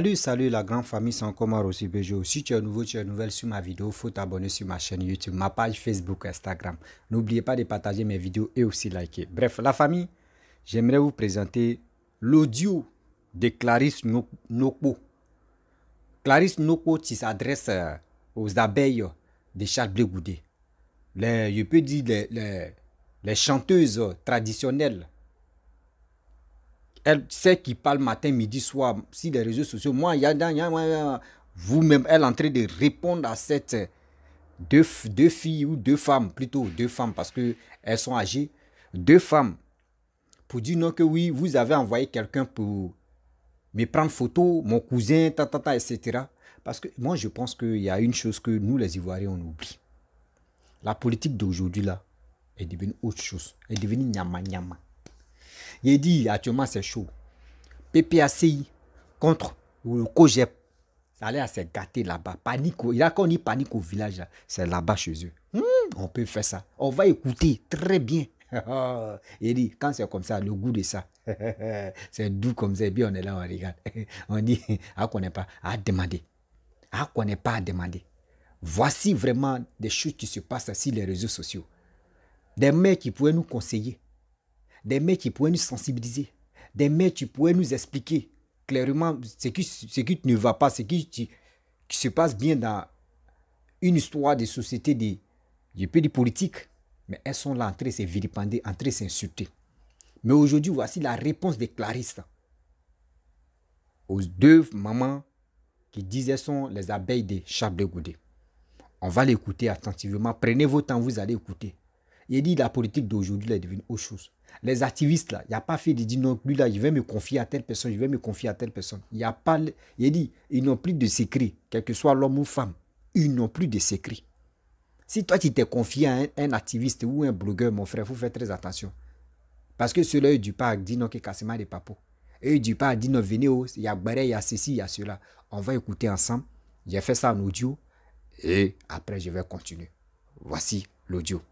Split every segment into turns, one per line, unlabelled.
Salut la grande famille, c'est encore moi Rossi Bejo. Si tu es nouveau, tu es nouvelle sur ma vidéo, il faut t'abonner sur ma chaîne YouTube, ma page Facebook, Instagram. N'oubliez pas de partager mes vidéos et aussi liker. Bref, la famille, j'aimerais vous présenter l'audio de Clarisse Nokpo. Clarisse Nokpo qui s'adresse aux abeilles de Charles Blé Goudé. Je peux dire les chanteuses traditionnelles. Elle sait qui parle matin, midi, soir, sur les réseaux sociaux. Moi, vous-même, elle est en train de répondre à cette deux filles ou deux femmes, plutôt deux femmes parce qu'elles sont âgées. Deux femmes pour dire non que oui, vous avez envoyé quelqu'un pour me prendre photo, mon cousin, etc. Parce que moi, je pense qu'il y a une chose que nous, les Ivoiriens, on oublie. La politique d'aujourd'hui, là, est devenue autre chose. Elle est devenue nyama. Il dit actuellement c'est chaud. PPACI contre le COGEP. Ça allait à se gâter là-bas. Panique. Il a connu panique au village. C'est là-bas chez eux. On peut faire ça. On va écouter très bien. Il dit quand c'est comme ça, le goût de ça. C'est doux comme ça. Et puis on est là, on regarde. On dit, ah qu'on n'est pas à demander. Ah qu'on n'est pas à demander. Voici vraiment des choses qui se passent sur les réseaux sociaux. Des mecs qui pourraient nous conseiller. Des mecs qui pourraient nous sensibiliser, des mecs qui pourraient nous expliquer clairement ce qui ne va pas, ce qui se passe bien dans une histoire de société, je peux dire politique, mais elles sont là en train de se vilipender, en train de s'insulter. Mais aujourd'hui, voici la réponse de Clarisse aux deux mamans qui disaient sont les abeilles de Charles Blé Goudé. On va l'écouter attentivement, prenez votre temps, vous allez écouter. Il dit la politique d'aujourd'hui est devenue autre chose. Les activistes là, il n'y a pas fait de dire non, lui là, je vais me confier à telle personne, je vais me confier à telle personne. Il n'y a pas, il dit, ils n'ont plus de secret, quel que soit l'homme ou femme, ils n'ont plus de secret. Si toi tu t'es confié à un activiste ou un blogueur, mon frère, il faut faire très attention. Parce que ceux-là, du pas dit non, que Kassema des papos. Et du pas dit non, venez, il y a Barré, il y a ceci, il y a cela. On va écouter ensemble. J'ai fait ça en audio et après je vais continuer. Voici l'audio.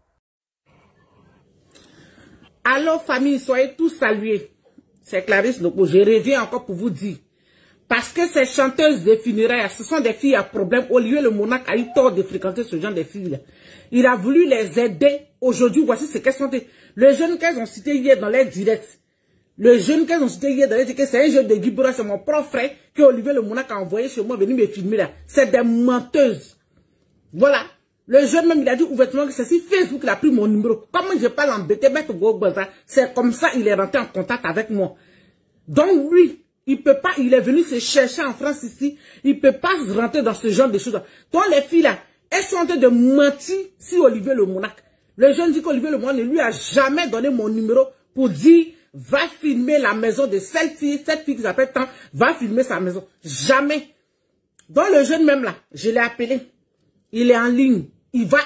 Allô famille, soyez tous salués. C'est Clarisse Nokpo. Je reviens encore pour vous dire. Parce que ces chanteuses de funérailles, ce sont des filles à problème. Olivier le monarque a eu tort de fréquenter ce genre de filles-là. Il a voulu les aider. Aujourd'hui, voici ce qu'elles sont. Le jeune qu'elles ont cité hier dans les directs. Le jeune qu'elles ont cité hier dans les directs, c'est un jeune de Guibora, c'est mon propre frère que Olivier le monarque a envoyé chez moi venir me filmer là. C'est des menteuses. Voilà. Le jeune même, il a dit ouvertement que c'est si Facebook, il a pris mon numéro. Comment je peux l'embêter, c'est comme ça il est rentré en contact avec moi. Donc lui, il peut pas, il est venu se chercher en France ici, il peut pas rentrer dans ce genre de choses. Donc les filles là, elles sont en train de mentir sur Olivier le monarque. Le jeune dit qu'Olivier le monarque ne lui a jamais donné mon numéro pour dire va filmer la maison de cette fille qui s'appelle tant, va filmer sa maison. Jamais. Donc le jeune même là, je l'ai appelé. Il est en ligne. Il va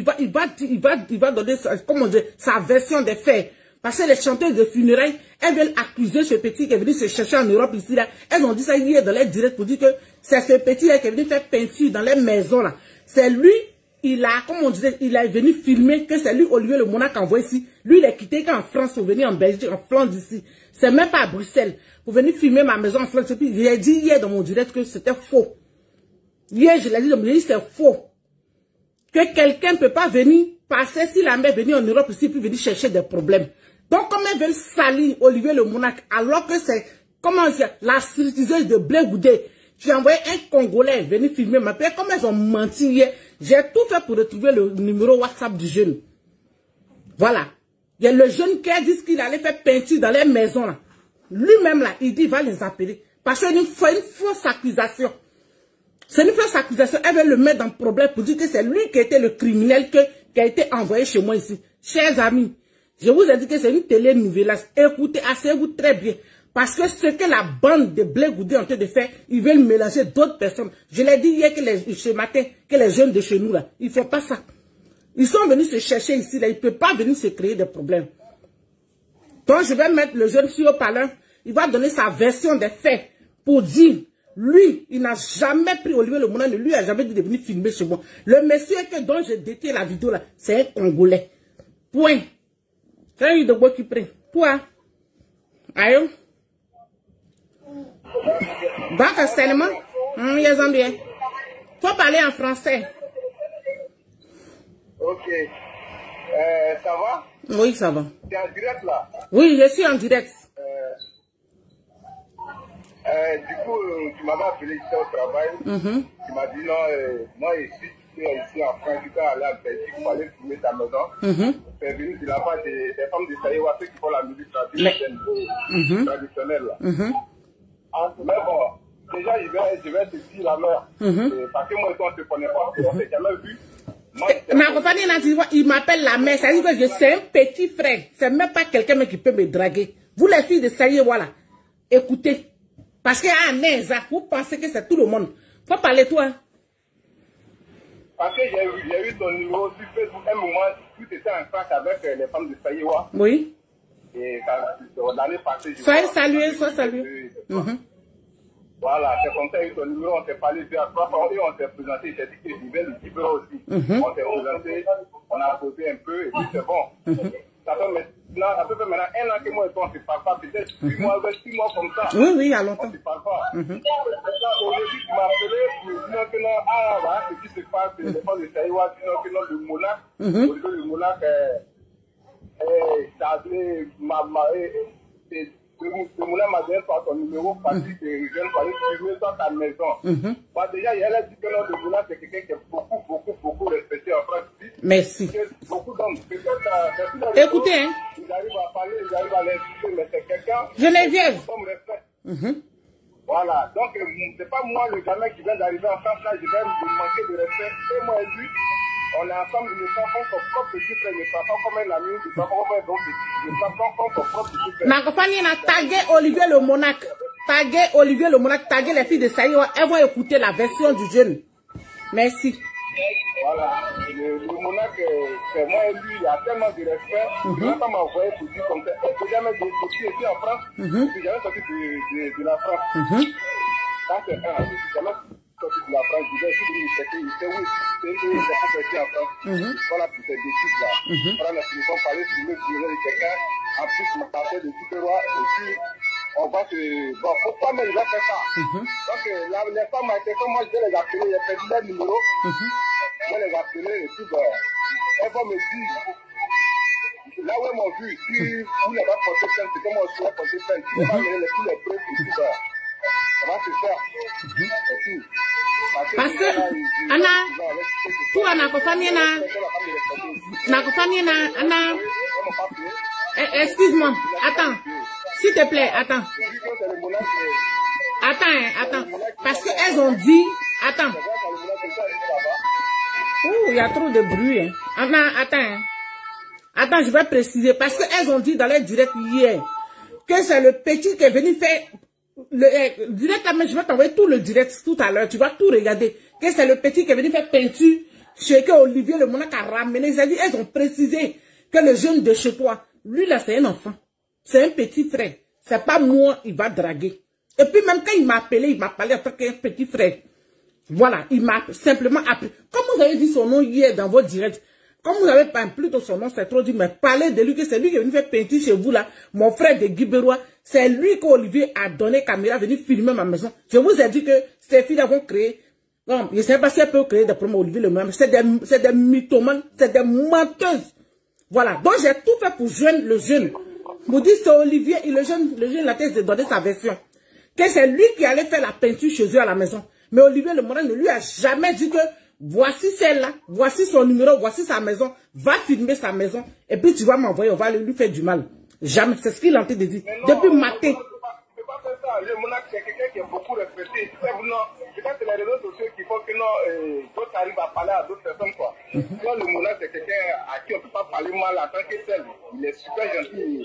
donner comment dire, sa version des faits. Parce que les chanteuses de funérailles, elles veulent accuser ce petit qui est venu se chercher en Europe ici là. Elles ont dit ça hier dans les directs pour dire que c'est ce petit là qui est venu faire peinture dans les maisons là. C'est lui, il a, comme on disait, il est venu filmer que c'est lui Olivier le monarque envoyé ici. Lui, il est quitté qu'en France pour venir en Belgique, en Flandre ici. C'est même pas à Bruxelles. Pour venir filmer ma maison en France. Et puis, j'ai dit hier dans mon direct que c'était faux. Hier, je l'ai dit dans mon direct, c'est faux. Que quelqu'un ne peut pas venir passer si la mère venir en Europe ici puis venir chercher des problèmes. Donc, comme elles veulent salir Olivier le monarque, alors que c'est, comment dire, la stripteaseuse de Blé Goudé, tu as envoyé un Congolais venir filmer ma père, comme elles ont menti hier, j'ai tout fait pour retrouver le numéro WhatsApp du jeune. Voilà. Il y a le jeune qui a dit qu'il allait faire peinture dans les maisons là. Lui-même là, il dit, il va les appeler. Parce qu'il fait une fausse accusation. C'est une fausse accusation. Elle veut le mettre dans le problème pour dire que c'est lui qui était le criminel qui a été envoyé chez moi ici. Chers amis, je vous ai dit que c'est une télé-nouvelle. Écoutez, asseyez-vous très bien. Parce que ce que la bande de Blé Goudé est en train de faire, ils veulent mélanger d'autres personnes. Je l'ai dit hier ce matin que les jeunes de chez nous, là, ils ne font pas ça. Ils sont venus se chercher ici, là. Ils ne peuvent pas venir se créer des problèmes. Donc, je vais mettre le jeune sur le parlant. Il va donner sa version des faits pour dire, lui, il n'a jamais pris Olivier le monarque, lui a jamais dit de venir filmer chez moi. Le monsieur dont j'ai détruit la vidéo, là, c'est un Congolais. Point. C'est un de bois qui prend. Point. Aïe. Donc, seulement, ils ont bien. Faut parler en français.
Ok. Ça va?
Oui, ça va.
Tu es en direct là?
Oui, je suis en direct.
Du coup, tu m'avais appelé ici au travail. Tu m'as dit non, moi ici en France, tu peux aller à Belgique pour aller filmer ta maison. C'est venu de la part des femmes de Saïwa, ceux qui font la musique traditionnelle là. Mais bon, déjà je vais te dire la leur. Parce que moi, on ne se connaît pas, on ne s'est jamais vu.
Il m'appelle la mère, ça dit que c'est un petit frère. C'est même pas quelqu'un qui peut me draguer. Vous les filles de Saïwa, voilà. Écoutez. Parce qu'il y a un Neza, vous pensez que c'est tout le monde. Faut parler toi.
Parce que j'ai eu ton numéro sur Facebook, un moment, tu étais en classe avec les femmes de Saïwa.
Oui.
Et l'année passée,
soyez salués, soyez salués.
Voilà, c'est comme ça, eu ton numéro, on s'est parlé deux à trois fois et on s'est présenté. J'ai dit que je vais le Kibera aussi. On s'est présenté, on a posé un peu et puis c'est bon. Ça fait maintenant 1 an que moi et toi on ne se parle pas, peut-être 6 mois comme ça.
Oui, il y a longtemps.
On ne se parle pas. Aujourd'hui, tu m'as appelé pour dire que non, voilà ce qui se passe, les femmes de Saïwa, sinon que non, le monarque, le monarque, le monarque m'a donné ton numéro parce que tu viens de filmer dans ta maison. Déjà, il a dit que non, le monarque c'est quelqu'un qui est beaucoup respecté en France.
Merci.
Beaucoup d'hommes.
Écoutez, hein.
Ils arrivent à parler, ils arrivent à l'insulter, mais c'est quelqu'un.
Geneviève.
Voilà. Donc, c'est pas moi le gamin qui vient d'arriver en France, là, je vais me manquer de respect. Et moi et lui, on est ensemble, je ne prends pas son propre petit frère, je ne prends pas comme un ami, je ne prends pas comme un bon petit. Je prends pas comme son propre petit frère.
Nakofani a tagué Olivier le Monarque. Tagué les filles de Saïwa. Elles vont écouter la version du jeune. Merci.
Voilà, le monarque, c'est moi et lui, il y a tellement de respect. Il n'a pas m'envoyé pour dire comme ça. Et jamais je suis ici en France, je suis jamais sorti de la France. Ça, c'est un, je suis jamais sorti de la France. Je vais essayer de me chercher, il sait oui, c'est ici en France. Voilà, pour ces bêtises là. Voilà, nous sommes parlé sur le bureau de quelqu'un, en plus, on partait de Super-Roi, et puis, on va se. Bon, pourquoi mais il a fait ça? Donc, les femmes ont été comme moi, je vais les appeler, j'ai perdu leur numéro. Je vais les appeler et puis, elles vont me dire, là où elles m'ont vu, si vous n'avez pas porté plainte, c'est comme moi je vais porter plainte. Je vais pas mener tous les preuves et puis, ça va se faire. Et puis,
parce que, Anna, pour Anna Kofani, Anna, excuse-moi, attends, s'il te plaît, attends. Attends, parce qu'elles ont dit, attends. Ouh, il y a trop de bruit, hein. Attends, je vais préciser, parce qu'elles ont dit dans les directs hier, que c'est le petit qui est venu faire, direct, mais je vais t'envoyer tout le direct tout à l'heure, tu vas tout regarder, que c'est le petit qui est venu faire peinture, chez que Olivier le Monarque a ramené, elles ont précisé que le jeune de chez toi, lui là c'est un enfant, c'est un petit frère, c'est pas moi, il va draguer. Et puis même quand il m'a appelé, il m'a parlé en tant qu'un petit frère. Voilà, il m'a simplement appelé. Comme vous avez dit son nom hier dans votre direct, comme vous avez pas plutôt son nom, c'est trop dit, mais parlez de lui, que c'est lui qui est venu faire peinture chez vous là, mon frère de Guibérois, c'est lui qu'Olivier a donné caméra, venu filmer ma maison. Je vous ai dit que ces filles vont créer, non, je ne sais pas si elles peuvent créer des problèmes Olivier le même, c'est des mythomanes, c'est des menteuses. Voilà, donc j'ai tout fait pour joindre le jeune. Vous dites c'est Olivier, et le jeune la tête de donner sa version. Que c'est lui qui allait faire la peinture chez eux à la maison. Mais Olivier le Monarque ne lui a jamais dit que voici celle-là, voici son numéro, voici sa maison, va filmer sa maison, et puis tu vas m'envoyer, on va lui faire du mal. Jamais, c'est ce qu'il est en train de dire. Depuis matin.
C'est pas fait ça. Le Monarque, c'est quelqu'un qui est beaucoup respecté. C'est pas que les réseaux sociaux qui font que d'autres arrivent à parler à d'autres personnes, quoi. Sinon, le Monarque, c'est quelqu'un à qui on ne peut pas parler mal en tant que tel. Il est super gentil.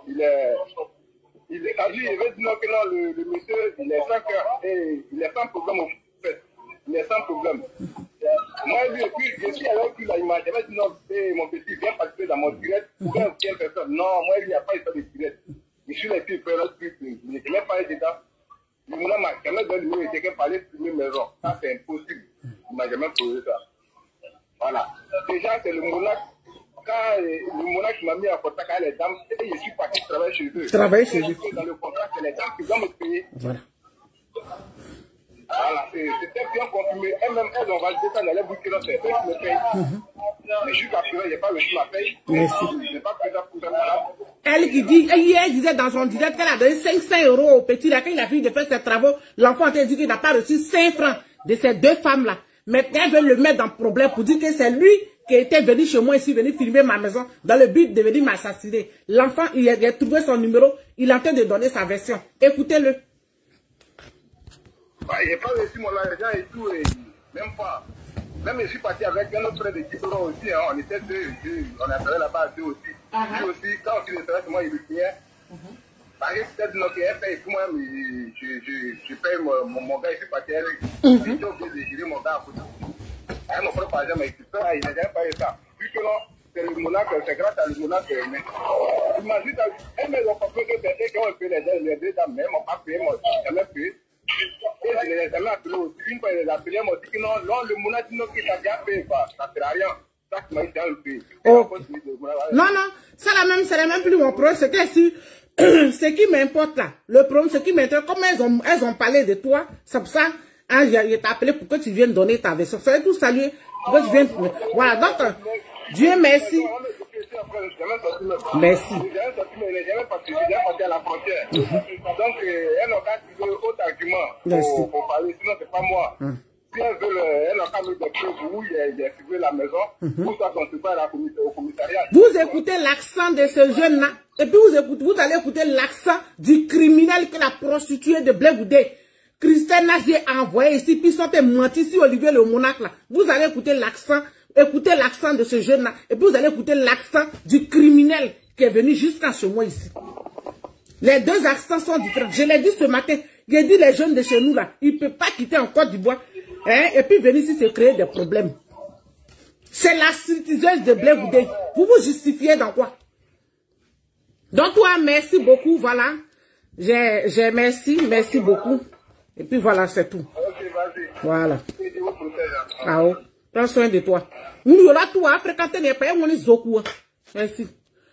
Il veut dire que non, le monsieur, il est sans cœur et il est sans problème au fait. Il est sans problème. Moi, lui, et puis, je suis avec lui, là, il m'a dit, non, mon petit, viens participer dans mon direct, ou bien personne. Non, moi, il n'y a pas eu de direct. Je suis les filles, je ne sais même pas dedans. Le Mouna m'a jamais donné le numéro, il quelqu'un parler sur mes maisons. Ça, c'est impossible. Il m'a jamais posé ça. Voilà. Déjà, c'est le Mouna. Quand le Monarque m'a mis en contact avec les dames, et je suis parti travailler chez eux.
Travailler chez eux.
Dans le contrat, c'est les dames qui doivent me payer.
Voilà.
Voilà, c'était bien confirmé. Elles-mêmes, elles ont validé ça dans les boutiques, c'est eux qui me payent. Mais jusqu'à présent, il n'y a pas reçu ma paye.
Merci.
Je n'ai pas pris ça pour ça.
Elle qui dit, elle disait dans son direct qu'elle a donné 500 € au petit là, quand il a fini de faire ses travaux, l'enfant a dit qu'il n'a pas reçu 5 francs de ces deux femmes-là. Maintenant, elle veut le mettre dans le problème pour dire que c'est lui qui était venu chez moi ici, venu filmer ma maison, dans le but de venir m'assassiner. L'enfant, il a trouvé son numéro, il est en train de donner sa version. Écoutez-le.
Bah, il n'a pas reçu mon argent et tout, et même pas. Même je suis parti avec un autre frère de 10 € aussi, hein, on était deux, on a travaillé là-bas à deux aussi. Lui aussi, quand on finit de travailler, moi, il me signait. Parce que peut-être qu'il paye pour moi, mais je paye mon gars, je suis parti avec. J'ai obligé de gérer mon gars à côté. Avec mon propre argent, mais il n'a jamais payé ça. Vu que non, c'est le monarque, c'est grâce à le monarque. Imagine, elles m'ont pas fait que c'est eux qui ont payé les deux dames, mais elles m'ont pas payé, moi, je n'ai jamais payé. Et je les ai jamais appelés aussi. Une fois, je les ai appelés, ils m'ont dit que non, le monarque, non, qu'il t'a déjà payé, ça ne sert à rien. Ça, tu m'as dit dans le pays.
Non, non, c'est la même plus mon problème, c'est que si, ce qui m'importe là, le problème, ce qui m'intéresse, comme elles ont parlé de toi, c'est pour ça, hein, je t'ai appelé pour que tu viennes donner ta version. Ça veut tout saluer, pour que tu viennes, voilà, donc, Dieu merci. Merci.
Donc, elles n'ont qu'à trouver autre argument pour parler, sinon c'est pas moi. Si elles veulent, elles n'ont qu'à mettre des preuves où il y a suivi la maison, ou soit qu'on se parle au commissariat.
Vous écoutez l'accent de ce jeune-là, et puis vous allez écouter l'accent du criminel que la prostituée de Blé-Goudé, Christelle Nazier, a envoyé ici, puis ils sont menti sur Olivier le Monarque là. Vous allez écouter l'accent de ce jeune-là, et puis vous allez écouter l'accent du criminel qui est venu jusqu'à chez moi ici. Les deux accents sont différents. Je l'ai dit ce matin, j'ai dit les jeunes de chez nous là, ils ne peuvent pas quitter en Côte d'Ivoire, hein, et puis venir ici se créer des problèmes. C'est la stripteaseuse de Blé-Goudé. Vous vous justifiez dans quoi? Donc toi, merci beaucoup, voilà. J'ai merci beaucoup. Et puis voilà, c'est tout. Voilà. Ah oh, prends soin de toi. Nous, là, tout, fréquenter les pays, on est zoku. Merci.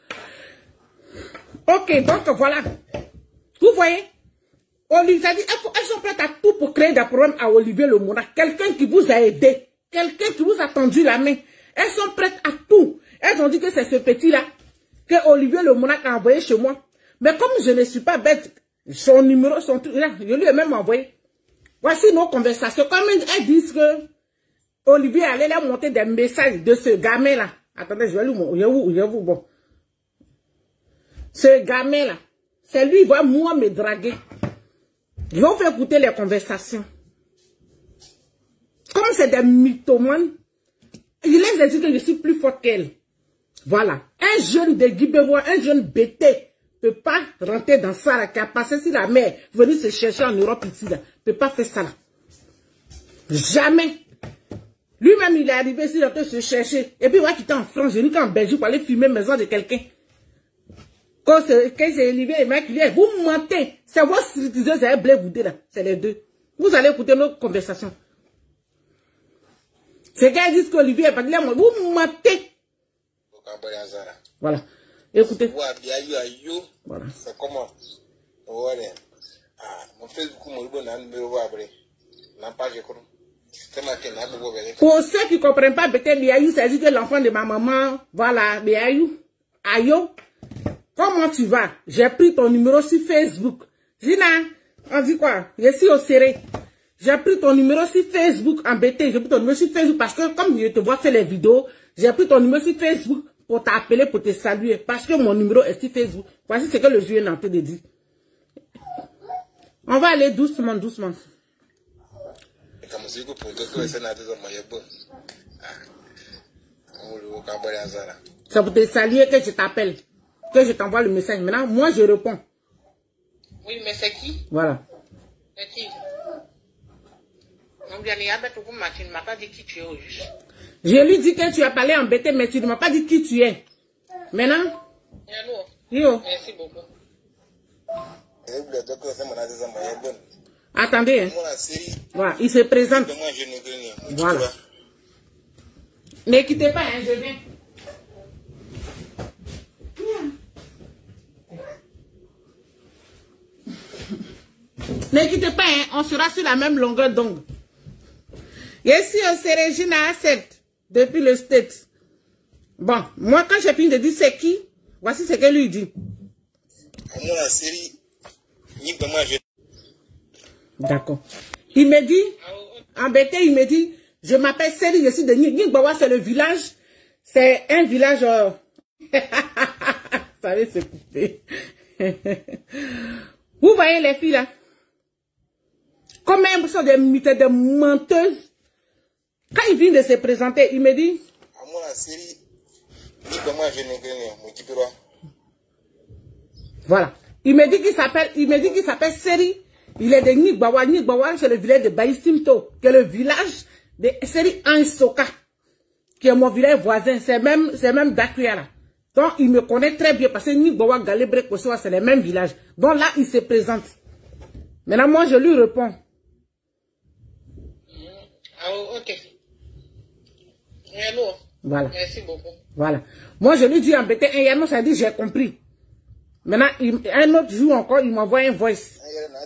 Ok, donc voilà. Vous voyez? Olivier, elles sont prêtes à tout pour créer des problèmes à Olivier le Monarque. Quelqu'un qui vous a aidé. Quelqu'un qui vous a tendu la main. Elles sont prêtes à tout. Elles ont dit que c'est ce petit-là que Olivier le Monarque a envoyé chez moi. Mais comme je ne suis pas bête, son numéro, son truc, là, je lui ai même envoyé. Voici nos conversations. Comme elles disent que Olivier allait leur monter des messages de ce gamin-là. Attendez, je vais lui montrer. Bon. Ce gamin-là, c'est lui, il va moi me draguer. Je vais vous faire écouter les conversations. Comme c'est des mythomanes, il les dit que je suis plus forte qu'elle. Voilà. Un jeune de Guibérois, un jeune bêté, ne peut pas rentrer dans ça, là, qui a passé sur la mer, venir se chercher en Europe ici, là. Ne peut pas faire ça, là. Jamais. Lui-même, il est arrivé ici, il a se chercher. Et puis, il va quitter en France, je dis qu'en Belgique, pour aller filmer maison de quelqu'un. Quand c'est Olivier et Mike, vous mentez. C'est votre stripteaseuse et Blé-Goudé, là. C'est les deux. Vous allez écouter nos conversations. Ces gars disent qu'Olivier est parti là, vous mentez. Voilà. Écoutez. Voilà.
C'est comment? Voilà. Mon Facebook, mon numéro, n'a pas de compte.
Pour ceux qui ne comprennent pas, peut-être Biayou, c'est dit que l'enfant de ma maman, voilà, Biayou, Ayo, comment tu vas? J'ai pris ton numéro sur Facebook. Zina, on dit quoi? Je suis au serré. J'ai pris ton numéro sur Facebook, embêté. J'ai pris ton numéro sur Facebook parce que comme je te vois faire les vidéos, j'ai pris ton numéro sur Facebook pour t'appeler, pour te saluer. Parce que mon numéro est sur Facebook. Voici ce que le juge est en train de dire. On va aller doucement, doucement. C'est pour te saluer que je t'appelle, que je t'envoie le message. Maintenant, moi, je réponds.
Oui, mais c'est qui?
Voilà.
C'est qui? Tu ne m'as pas dit qui tu es au juste.
Je lui dis que tu as parlé embêté, mais tu ne m'as pas dit qui tu es. Maintenant? Yo.
Merci beaucoup.
Attendez. Hein. Voilà, il se présente. Voilà. Ne quittez pas, hein, je viens. N'inquiétez pas, hein, on sera sur la même longueur d'onde. Ici, c'est Régina A7, depuis le States. Bon, moi, quand j'ai fini de dire c'est qui, voici ce qu'elle lui dit. D'accord. Il me dit, embêté, il me dit, je m'appelle Seri, je suis de Nigbawa, c'est le village. C'est un village... Ça va se couper. Vous voyez les filles là? Comme elles sont des menteuses. Quand il vient de se présenter, il me dit... Voilà. Il me dit qu'il s'appelle Seri. Il est de Nigbawa. Nigbawa, c'est le village de Baïsimto, qui est le village de Seri Ansoka, qui est mon village voisin. C'est même Dakuya là. Donc, il me connaît très bien parce que Nigbawa, Galebre, Kosoa, c'est les mêmes villages. Donc là, il se présente. Maintenant, moi, je lui réponds.
Ok. Hello.
Voilà.
Merci beaucoup.
Voilà. Moi, je lui dis embêté. Un Yannou, ça dit, j'ai compris. Maintenant, un autre jour encore, il m'envoie un voice.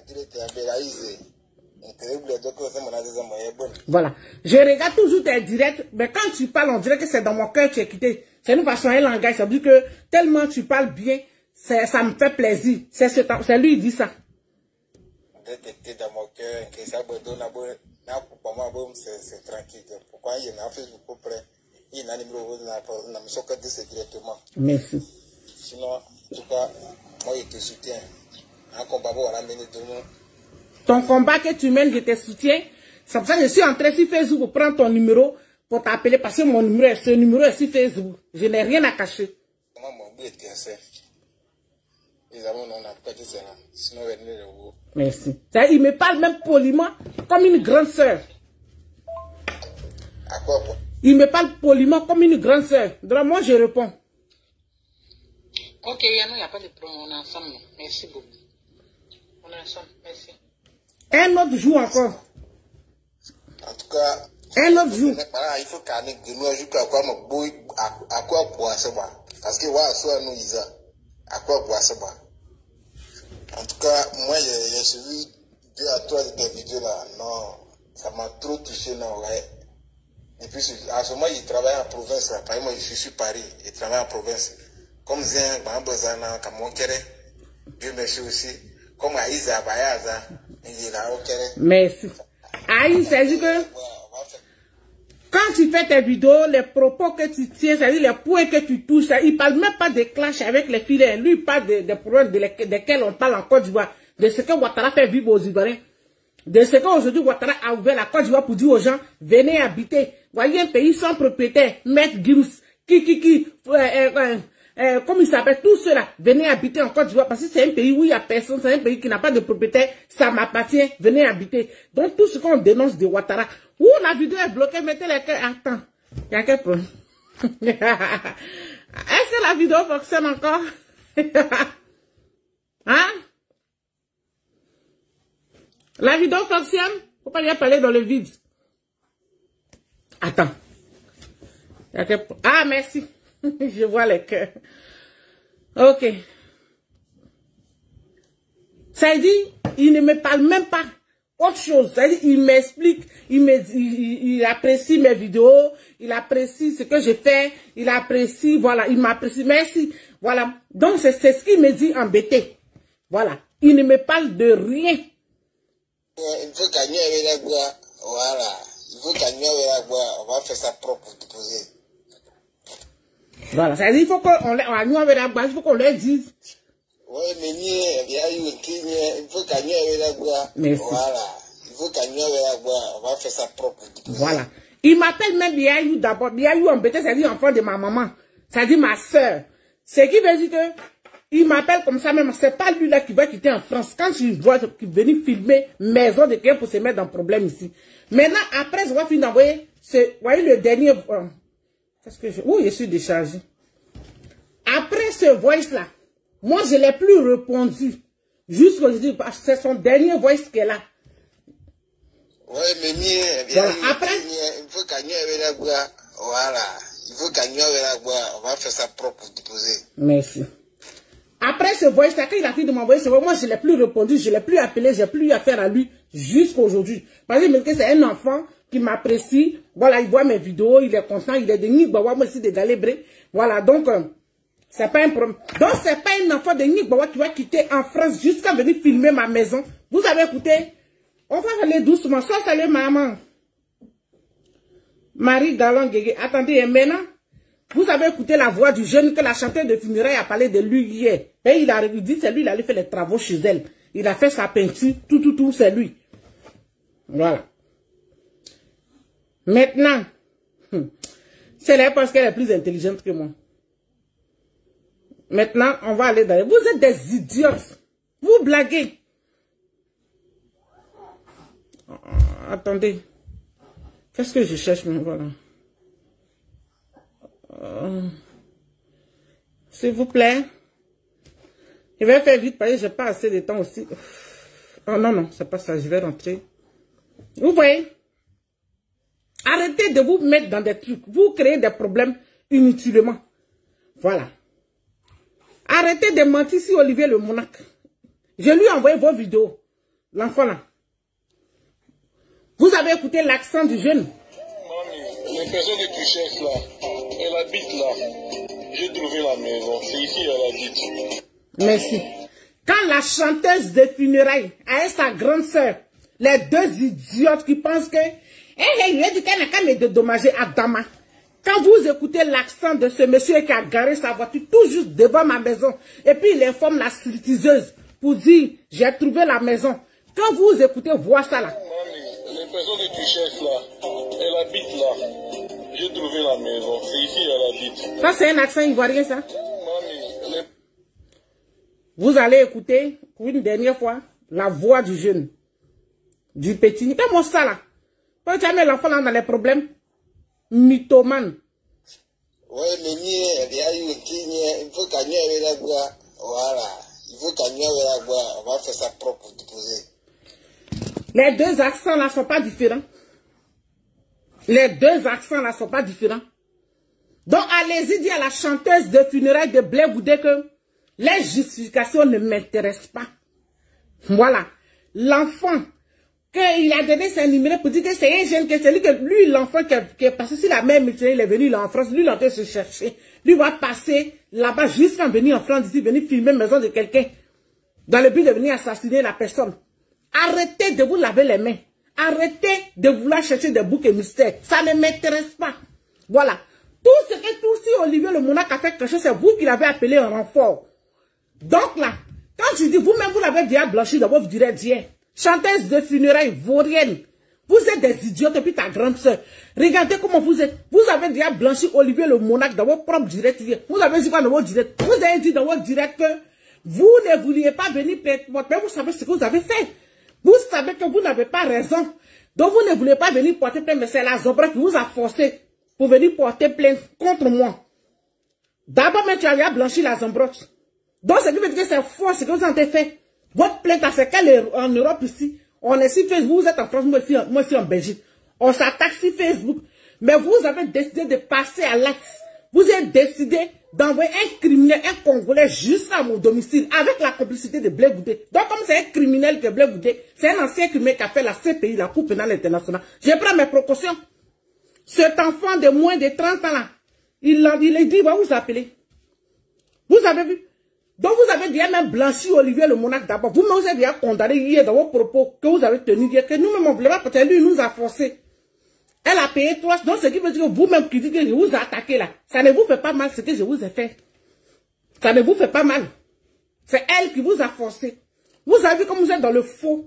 Voilà. Je regarde toujours tes directs, mais quand tu parles, on dirait que c'est dans mon cœur que tu es quitté. C'est une façon, un langage. Ça veut dire que tellement tu parles bien, ça me fait plaisir. C'est lui qui dit ça.
Dans mon cœur, que ça c'est tranquille. Pourquoi il y a un Facebook près, il y a un numéro directement.
Merci.
Sinon, en tout cas, moi je te soutiens. Un combat pour ramener tout le monde.
Ton combat que tu mènes, je te soutiens. C'est pour ça que je suis entré sur Facebook pour prendre ton numéro, pour t'appeler, parce que ce numéro est sur Facebook. Je n'ai rien à cacher.
Comment mon but est assez? Les amis n'ont pas dit cela. Sinon, venez le vous.
Merci. Il me parle même poliment, comme une grande sœur.
À quoi?
Il me parle poliment, comme une grande sœur. Donc moi, je réponds.
Ok, il n'y a pas de problème, on est ensemble. Merci beaucoup. On est ensemble, merci.
Un autre jour encore.
En tout cas,
un autre jour.
Il faut qu'on ait de nous jusqu'à quoi à quoi boire ça va. Parce que voilà, soit nous ils à quoi boire ça va. En tout cas, moi j'ai suivi 2 à 3 de tes vidéos là. Non, ça m'a trop touché non ouais. Et puis à ce moment il travaille en province là. Par exemple, je suis sur Paris, il travaille en province. Comme Zin, Bambazana, Kamokere, Dieu merci aussi. Comme Aïza Bayaza, il est là, ok.
Merci. Aïe, c'est-à-dire que quand tu fais tes vidéos, les propos que tu tiens, c'est-à-dire les points que tu touches, il ne parle même pas de clash avec les filets. Lui, il parle des problèmes desquels on parle en Côte d'Ivoire, de ce que Ouattara fait vivre aux Ivoiriens, de ce qu'aujourd'hui Ouattara a ouvert la Côte d'Ivoire pour dire aux gens, venez habiter. Voyez un pays sans propriétaire, Maître Gims, comme il s'appelle, tout cela, venez habiter en Côte d'Ivoire, parce que c'est un pays où il n'y a personne, c'est un pays qui n'a pas de propriétaire, ça m'appartient, venez habiter. Donc tout ce qu'on dénonce de Ouattara, la vidéo est bloquée, mettez les cœurs, attends, il y a quel problème? Est-ce que la vidéo fonctionne encore? Hein? La vidéo fonctionne? Faut pas y parler dans le vide. Attends. Il y a quel... Ah, merci. Je vois les cœurs. Ok. Ça dit, il ne me parle même pas autre chose. Ça dit, il m'explique, il apprécie mes vidéos, il apprécie ce que je fais, il apprécie, voilà, il m'apprécie. Merci. Voilà. Donc, c'est ce qu'il me dit embêté. Voilà. Il ne me parle de rien.
Il faut gagner avec la voix. Voilà. Il faut gagner avec la voix. On va faire ça propre pour déposer.
Voilà, ça veut dire qu'il faut qu'on leur dise.
Oui, mais il faut gagner avec la voix.
Merci.
Voilà. Il faut gagner avec la voix. On va faire ça propre.
Voilà. Il m'appelle même Biayou d'abord. Biayou embêté, ça dit enfant de ma maman. Ça dit ma soeur. Ce qui veut dire que il m'appelle comme ça même. C'est pas lui là qui va quitter en France. Quand je vois qu'il venir filmer maison de quelqu'un pour se mettre dans problème ici. Maintenant, après, je vais finir d'envoyer. Vous voyez le dernier. Qu'est-ce que je... Oui, je suis déchargé. Après ce voice-là, moi, je ne l'ai plus répondu. Jusqu'aujourd'hui, parce que c'est son dernier voice qu'elle a.
Oui, mais
voilà. Après,
il faut gagner avec la voix. Voilà. Il faut gagner avec la voix. On va faire ça propre pour déposer.
Merci. Après ce voyage, quand il a fini de m'envoyer ce voyage, moi je ne l'ai plus répondu, je ne l'ai plus appelé, je n'ai plus eu affaire à lui jusqu'à aujourd'hui. Parce que c'est un enfant qui m'apprécie, voilà, il voit mes vidéos, il est content, il est de Nigbawa, moi aussi de Galébré. Voilà, donc, c'est pas un problème. Donc, c'est pas un enfant de Nigbawa qui va quitter en France jusqu'à venir filmer ma maison. Vous avez écouté? On va aller doucement, soit salut maman. Marie Galon Guégué. Attendez, et maintenant, vous avez écouté la voix du jeune que la chanteuse de funérailles a parlé de lui hier. Et il a dit, c'est lui, il allait faire les travaux chez elle. Il a fait sa peinture, tout, c'est lui. Voilà. Maintenant, c'est là parce qu'elle est plus intelligente que moi. Maintenant, on va aller dans... Vous êtes des idiotes. Vous blaguez. Attendez. Qu'est-ce que je cherche? Voilà. S'il vous plaît. Je vais faire vite parce que je n'ai pas assez de temps aussi. Oh non, c'est pas ça. Je vais rentrer. Vous voyez? Arrêtez de vous mettre dans des trucs. Vous créez des problèmes inutilement. Voilà. Arrêtez de mentir sur Olivier le Monarque. Je lui ai envoyé vos vidéos. L'enfant là. Vous avez écouté l'accent du jeune.
Mamie, les personnes que tu cherches là, elle habite là. J'ai trouvé la maison. C'est ici elle habite.
Merci. Quand la chanteuse de funérailles a sa grande sœur, les deux idiotes qui pensent que lui a dit qu'elle n'a qu'à me dédommager à Dama. Quand vous écoutez l'accent de ce monsieur qui a garé sa voiture tout juste devant ma maison, et puis il informe la stripteaseuse pour dire j'ai trouvé la maison. Quand vous écoutez voir ça là.
Mamie, les personnes que tu cherches là, elle habite là. J'ai trouvé la maison. C'est ici elle habite.
Ça c'est un accent ivoirien ça.
Mamie,
vous allez écouter pour une dernière fois la voix du jeune, du petit. Comment ça là? Quand tu as mis l'enfant là dans les problèmes, mythomane.
Ouais, mais il faut qu'à la voilà. Il faut qu'à on va faire sa propre déposée.
Les deux accents là sont pas différents. Les deux accents là sont pas différents. Donc allez-y dire à la chanteuse de funérailles de Blé Goudé que les justifications ne m'intéressent pas. Voilà. L'enfant, qu'il a donné son numéro pour dire que c'est un jeune, que c'est lui, que lui, l'enfant qui est passé, si la mère mutilée, il est venu là en France, lui, il est en train de se chercher. Lui va passer là-bas jusqu'à venir en France, ici, venir filmer la maison de quelqu'un, dans le but de venir assassiner la personne. Arrêtez de vous laver les mains. Arrêtez de vouloir chercher des boucs et mystères. Ça ne m'intéresse pas. Voilà. Tout ce que si Olivier le Monarque a fait quelque chose, c'est vous qui l'avez appelé en renfort. Donc là, quand je dis vous-même, vous l'avez déjà blanchi, d'abord vous direz Dieu. Chanteuse de funérailles vaurienne. Vous êtes des idiotes et puis ta grande soeur. Regardez comment vous êtes. Vous avez déjà blanchi Olivier le Monarque dans votre propre direct. Vous avez dit quoi dans votre direct? Vous avez dit dans votre direct que vous ne vouliez pas venir prêter votre père. Vous savez ce que vous avez fait. Vous savez que vous n'avez pas raison. Donc vous ne voulez pas venir porter plainte, mais c'est la Zobra qui vous a forcé pour venir porter plainte contre moi. D'abord, mais tu as blanchi la Zambroche. Donc, ce qui veut dire que c'est faux, ce que vous avez fait. Votre plainte, c'est qu'en Europe ici, on est sur Facebook, vous êtes en France, moi aussi en Belgique. On s'attaque sur Facebook. Mais vous avez décidé de passer à l'acte. Vous avez décidé d'envoyer un criminel, un Congolais, jusqu'à mon domicile, avec la complicité de Blé Goudé. Donc, comme c'est un criminel que Blé Goudé, c'est un ancien criminel qui a fait la CPI, la Cour pénale internationale. Je prends mes précautions. Cet enfant de moins de 30 ans là, il a dit, il va vous appeler. Vous avez vu? Donc vous avez déjà même blanchi Olivier le Monarque d'abord. Vous-même vous avez déjà condamné hier dans vos propos que vous avez tenus hier, que nous-mêmes on ne voulait pas, parce que lui nous a forcé. Elle a payé 3. Donc ce qui veut dire que vous-même qui dites que je vous ai attaqué là, ça ne vous fait pas mal ce que je vous ai fait. Ça ne vous fait pas mal. C'est elle qui vous a forcé. Vous avez vu comme vous êtes dans le faux.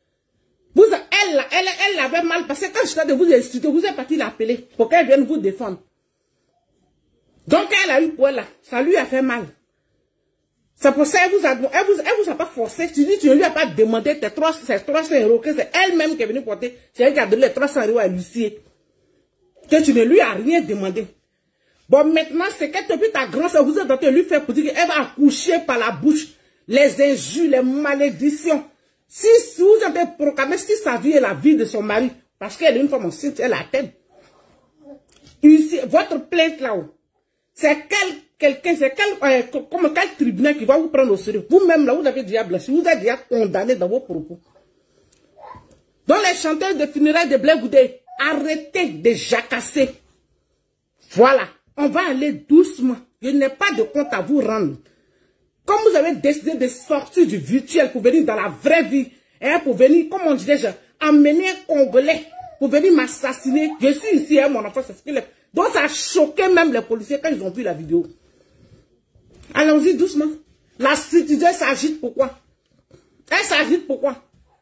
Elle avait mal parce que quand je de vous insulter, vous êtes parti l'appeler pour qu'elle vienne vous défendre. Donc elle a eu pour elle là, ça lui a fait mal. C'est pour ça qu'elle vous a pas forcé. Tu dis, tu ne lui as pas demandé tes 300 €, que c'est elle-même qui est venue porter. C'est elle qui a donné les 300 € à Lucie. Que tu ne lui as rien demandé. Bon, maintenant, c'est que depuis ta grand-sœur, vous êtes en train de lui faire pour dire qu'elle va accoucher par la bouche les injures, les malédictions. Si vous avez proclamé si sa vie est la vie de son mari, parce qu'elle est une femme enceinte, elle atteint. Ici, votre plainte là-haut, c'est quelqu'un, c'est quel tribunal qui va vous prendre au sérieux? Vous-même, là, vous avez déjà blanchi, vous êtes déjà condamné dans vos propos. Donc, les chanteurs de funérailles de Blé Goudé, arrêtez de jacasser. Voilà. On va aller doucement. Je n'ai pas de compte à vous rendre. Comme vous avez décidé de sortir du virtuel pour venir dans la vraie vie, hein, pour venir, comme on dit déjà, amener un Congolais pour venir m'assassiner. Je suis ici, hein, mon enfant, c'est ce qu'il est. Donc, ça a choqué même les policiers quand ils ont vu la vidéo. Allons-y doucement. La citoyenne s'agite pourquoi? Elle s'agite pourquoi?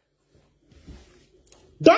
Donc,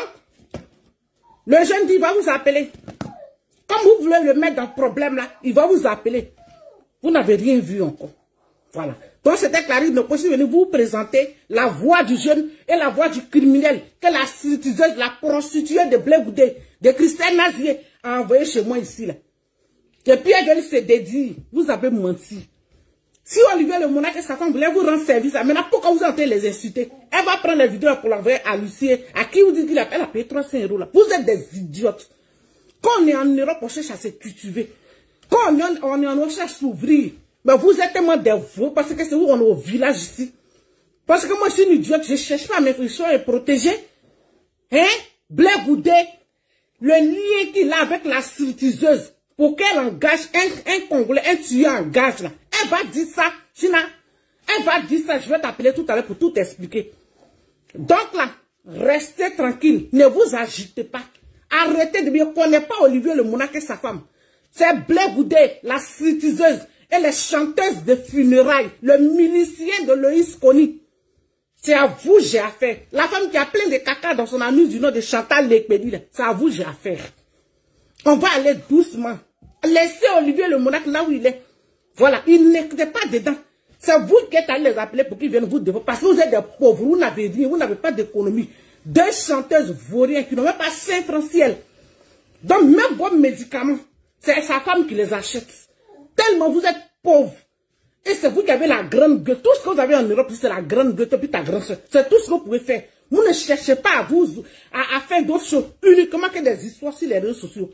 le jeune dit, il va vous appeler. Comme vous voulez le mettre dans le problème là, il va vous appeler. Vous n'avez rien vu encore. Voilà. Donc, c'était Clarisse Noko qui est venue vous présenter la voix du jeune et la voix du criminel que la citoyenne, la prostituée de Blé Goudé, de Christelle Nazier, a envoyé chez moi ici là. Et puis elle vient se dédire. Vous avez menti. Si Olivier le monarque et sa femme voulaient vous rendre service, maintenant pourquoi vous entendez les insulter? Elle va prendre les vidéos pour l'envoyer à Lucie, à qui vous dites qu'il a payé 300 € là. Vous êtes des idiotes. Quand on est en Europe, on cherche à se cultiver. Quand on est en Europe, on cherche à s'ouvrir. Mais vous êtes tellement des veaux parce que c'est où on est au village ici. Parce que moi je suis une idiote, je ne cherche pas à m'infliger et protéger. Hein? Blé Goudé, le lien qu'il a avec la stripteaseuse, pour qu'elle engage un Congolais, un tueur engage là. Elle va dire ça, China. Elle va dire ça, je vais t'appeler tout à l'heure pour tout expliquer. Donc là, restez tranquille, ne vous agitez pas. Arrêtez de me connaître pas Olivier le monarque et sa femme. C'est Blé Goudé, la stripteaseuse et les chanteuses de funérailles, le milicien de Loïs Kony. C'est à vous j'ai affaire. La femme qui a plein de caca dans son anus du nom de Chantal Lekpedi, c'est à vous j'ai affaire. On va aller doucement. Laissez Olivier le monarque là où il est. Voilà, il n'était pas dedans. C'est vous qui êtes allés les appeler pour qu'ils viennent vous défendre. Parce que vous êtes des pauvres, vous n'avez rien, vous n'avez pas d'économie. Deux chanteuses vauriennes qui n'ont même pas 5 francs ciel. Donc même vos médicaments, c'est sa femme qui les achète. Tellement vous êtes pauvres. Et c'est vous qui avez la grande gueule. Tout ce que vous avez en Europe, c'est la grande gueule, puis ta grande soeur. C'est tout ce que vous pouvez faire. Vous ne cherchez pas à vous, à faire d'autres choses, uniquement que des histoires sur les réseaux sociaux.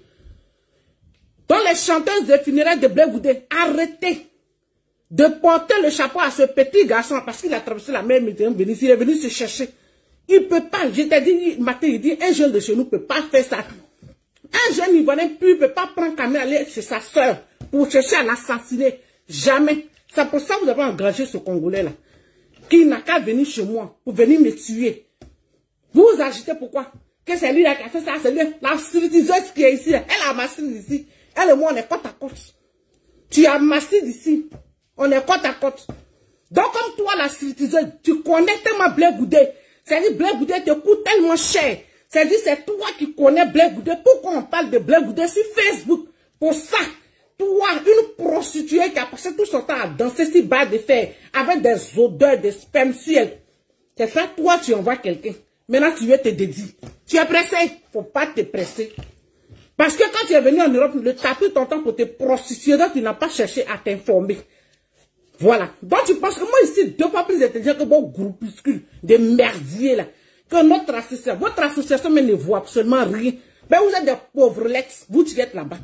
Donc les chanteuses de funérailles de Blé Goudé, arrêtez de porter le chapeau à ce petit garçon parce qu'il a traversé la mer Méditerranée, il est venu se chercher. Il ne peut pas, je t'ai dit, matin, il dit, un jeune de chez nous ne peut pas faire ça. Un jeune Ivoirien ne peut pas prendre caméra aller chez sa soeur pour chercher à l'assassiner. Jamais. C'est pour ça que vous avez engagé ce Congolais-là, qui n'a qu'à venir chez moi pour venir me tuer. Vous vous agitez pourquoi? Que c'est lui là qui a fait ça, c'est lui, la stripteaseuse qui est ici, là. Elle a amassé d'ici. Elle et moi, on est côte à côte. Tu as amassé d'ici. On est côte à côte. Donc, comme toi, la stripteaseuse, tu connais tellement Blé Goudé. C'est-à-dire, Blé Goudé te coûte tellement cher. C'est-à-dire, c'est toi qui connais Blé Goudé. Pourquoi on parle de Blé Goudé sur Facebook? Pour ça, toi, une prostituée qui a passé tout son temps à danser sur barre de fer, avec des odeurs de sperme sur elle. C'est ça, toi, tu envoies quelqu'un. Maintenant, tu veux te dédier. Tu es pressé. Faut pas te presser. Parce que quand tu es venu en Europe, tu as pris ton temps pour te prostituer, donc tu n'as pas cherché à t'informer. Voilà. Donc tu penses que moi ici, 2 fois plus intelligent que vos groupuscules de merdiers là, que notre association. Votre association mais ne voit absolument rien. Ben vous êtes des pauvres lex, vous qui êtes là-bas.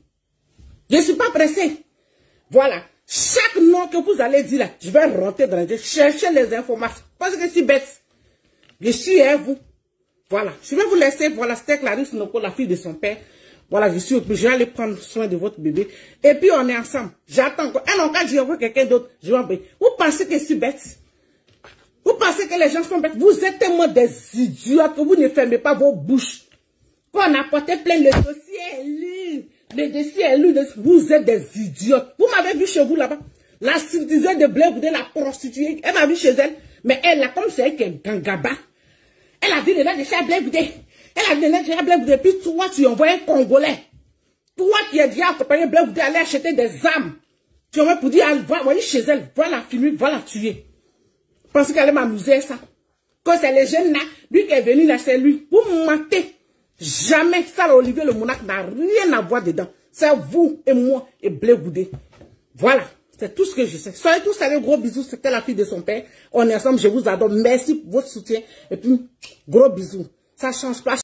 Je ne suis pas pressé. Voilà. Chaque nom que vous allez dire là, je vais rentrer dans les chercher les informations. Parce que c'est bête. Je suis à vous. Voilà. Je vais vous laisser. Voilà, c'était Clarisse Noko, la fille de son père. Voilà, je suis obligé, je vais aller prendre soin de votre bébé. Et puis, on est ensemble. J'attends encore. Et non, quand je vois quelqu'un d'autre, je vais envoyer. Vous pensez que c'est bête? Vous pensez que les gens sont bêtes? Vous êtes tellement des idiots que vous ne fermez pas vos bouches. Quand on a porté plein, le dossier est lu. Le dossier est lu. Vous êtes des idiots. Vous m'avez vu chez vous là-bas. La stripteaseuse de Blé Goudé, la prostituée, elle m'a vu chez elle. Mais elle, là, comme c'est elle qui est gangaba, elle a dit de là de chez Blé Goudé. Elle a donné déjà Blé Goudé, puis toi, tu envoies un Congolais. Toi qui es déjà accompagné Blé Goudé, aller acheter des armes. Tu envoies pour dire, va chez elle, va la filmer, va la tuer. Parce qu'elle m'amusait ça. Quand c'est les jeunes là, lui qui est venu là, c'est lui. Vous mentez. Jamais ça, Olivier le monarque n'a rien à voir dedans. C'est vous et moi et Blé Goudé. Voilà. C'est tout ce que je sais. Soyez tous allés, gros bisous. C'était la fille de son père. On est ensemble, je vous adore. Merci pour votre soutien. Et puis, gros bisous. Ça change pas.